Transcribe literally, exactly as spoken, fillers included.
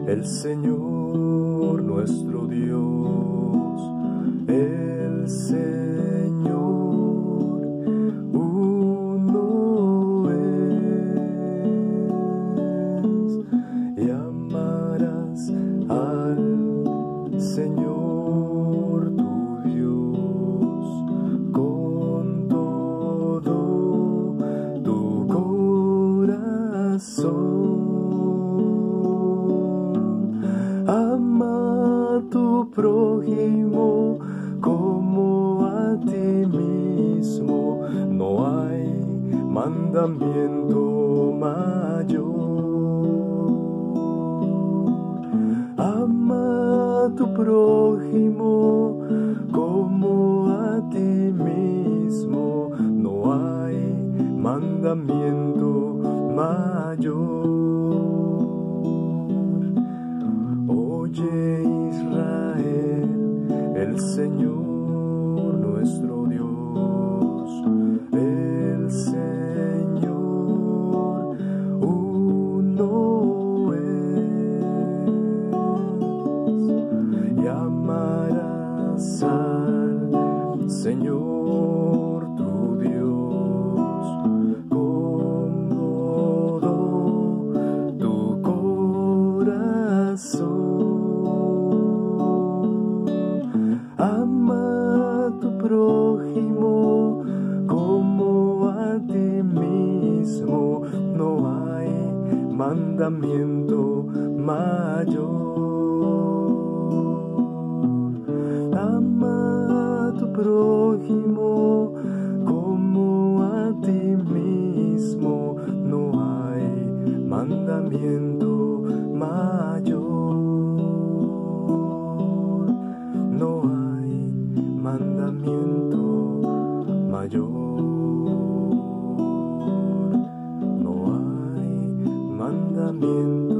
el Señor nuestro Dios, el Señor uno es, y amarás al Señor tu Dios con todo tu corazón. Ama a tu prójimo como a ti mismo, no hay mandamiento mayor. Ama a tu prójimo como a ti mismo, no hay mandamiento mayor. Oye Israel, el Señor nuestro Dios, el Señor uno es, y amarás al Señor tu Dios con todo tu corazón. Ama a tu prójimo como a ti mismo, no hay mandamiento mayor. Ama a tu prójimo como a ti mismo, no hay mandamiento mayor. No hay mandamiento mayor. No hay mandamiento